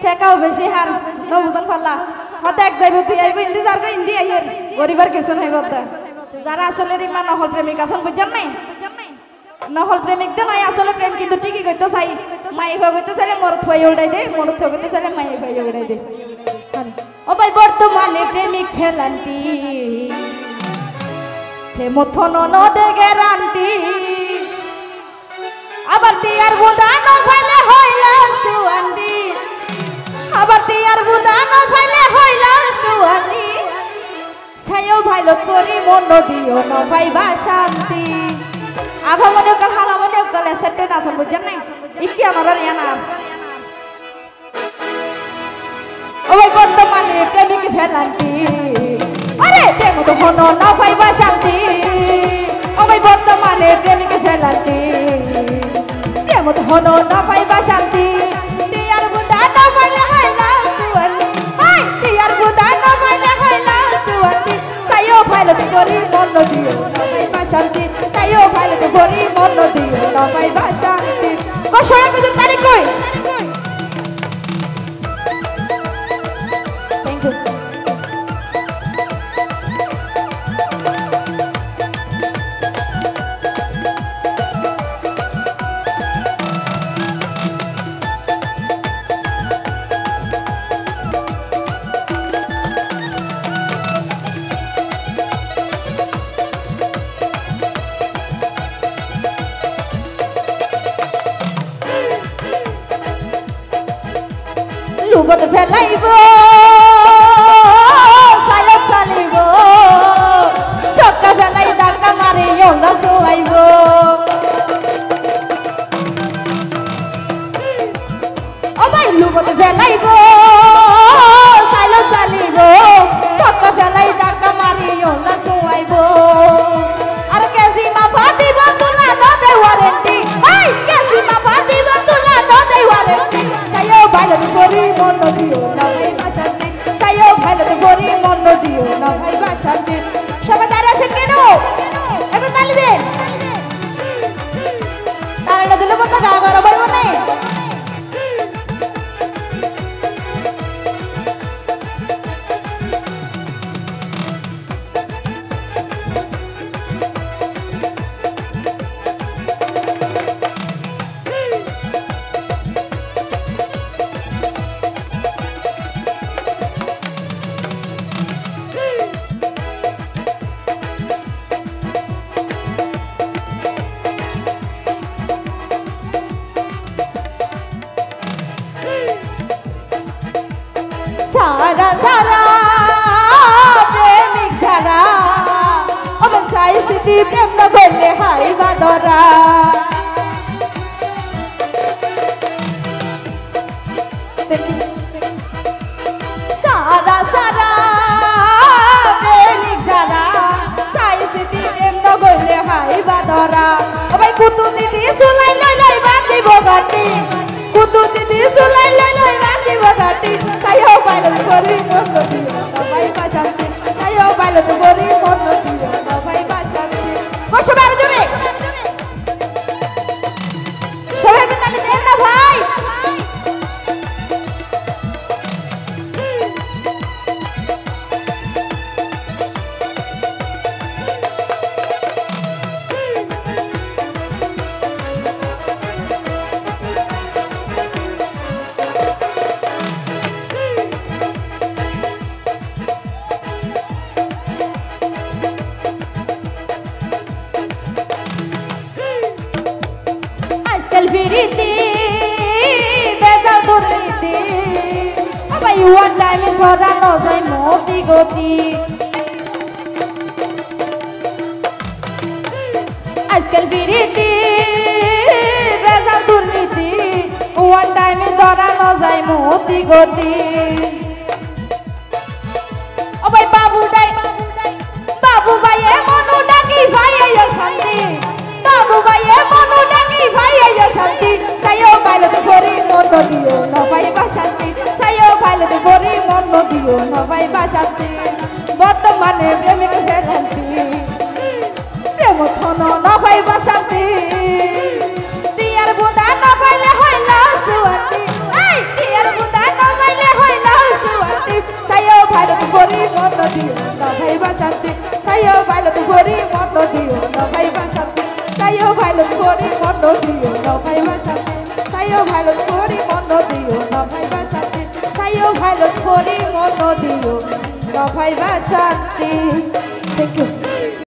সেকাও বেশি হার নবুজন পাল্লা হতে এক যাইব তুই আইব ইন্দি যার গো ইন্দি আইয়ের গরিবার কিছু নাই কথা যারা আসলে রিমা নহল প্রেমিক আছেন বুঝছেন নাই নহল প্রেমিক দে নাই আসলে প্রেম কিন্তু ঠিকই কইতো চাই মাই ভাই কইতো চাইলে মরত হয়ে উড়াই দে মরত হয়ে কইতো চাইলে মাই ভাই উড়াই দে ও ভাই বর্তমানে প্রেমিক ফেলান্টি প্রেমথন নদে গ্যারান্টি আবার টিয়ার বুদানো ফাইলে হইলা সুয়ান্ডি আবার টিয়ার বুদানো ফাইলে হইলা সুয়ান্ডি ছাইও ভাইলত করি মন দিও ন পাইবা শান্তি আভা মনে কাল হালা মনে কাল সেটে না সব বুঝছেন না ইকি আমার আর ইয়ানা ও ভাই বর্তমানে প্রেমিক ফেলান্টি আরে প্রেম তো হন না পাইবা শান্তি ও ভাই বর্তমানে প্রেমিক ফেলান্টি প্রেম তো হন না পাইবা শান্তি টিয়ার বুদা না পাইলে হইলা সুয়ান্ডি হাই টিয়ার বুদা না পাইলে হইলা সুয়ান্ডি ছাইও ভাইলত করি মন দিও না পাইবা শান্তি ছাইও ভাইলত করি মন দিও না পাইবা শান্তি কষয় মিজুর তারিখ কই থ্যাংক ইউ লুবত ফেলাইব সালত চালিব চক্কা ফেলাই ডাকা মারি অঙ্গা চুয়াইব ও ভাই লুবত ফেলাইব সালত চালিব চক্কা ফেলাই ডাকা মারি অঙ্গা চুয়াইব আর কেজি মাপা দিব তুলা নদে ওয়ারেন্টি ভাই কেজি মাপা দিব তুলা নদে ওয়ারেন্টি ছাইও ভাইলত করি মন দিও না ভাইবা শান্তি ছাইও ভাইলত করি মন দিও না ভাইবা শান্তি সবাই দাঁড়িয়ে আছেন কেন একটু তালি দেন তালিটা দিলে মতো গা গরম হইব না সারা সারা প্রেমিক সারা অবসাই স্মৃতি প্রেম না করলে হাই বাদরা সারা সারা প্রেমিক সারা সাই স্মৃতি প্রেম না করলে হাই বাদরা ও ভাই কুতু দিদি সুলাই লই লই বাঁধিব গাটি কুতু দিদি সুলাই লই লই বাঁধিব গাটি ছাইও ভাইলত করি মন দিও না ভাইবা শান্তি ছাইও ভাইলত করি মন দিও না ভাইবা শান্তি কসবার জুড়ে সবাই তালি দেন না ভাই ফিরিতি বেজাল দুর্নীতি আবার ওয়ান টাইমে ধরানো যায় মতি গতি আজকাল ফিরিতি বেজাল দুর্নীতি ওয়ান টাইমে ধরানো যায় মতি গতি ও ভাই বাবু ভাই মনু ডাকি ভাই শান্তি বাবু ভাই মনু ডাকি ভাই শান্তি ছাইও ভাইলত করি মন দিও না ভাইবা শান্তি ছাইও ভাইলত করি মন দিও না ভাইবা শান্তি বর্তমানে প্রেমিক ফেলান্তি প্রেম থন না ভাইবা শান্তি টিয়ার বুদা না পাইলে হইলা সুয়ান্তি এই টিয়ার বুদা না না ভাইবা শান্তি চাইও ভালো করি মন দিও না ভাইবা শান্তি চাইও ভালো করি মন দিও না ভাইবা শান্তি। Thank you.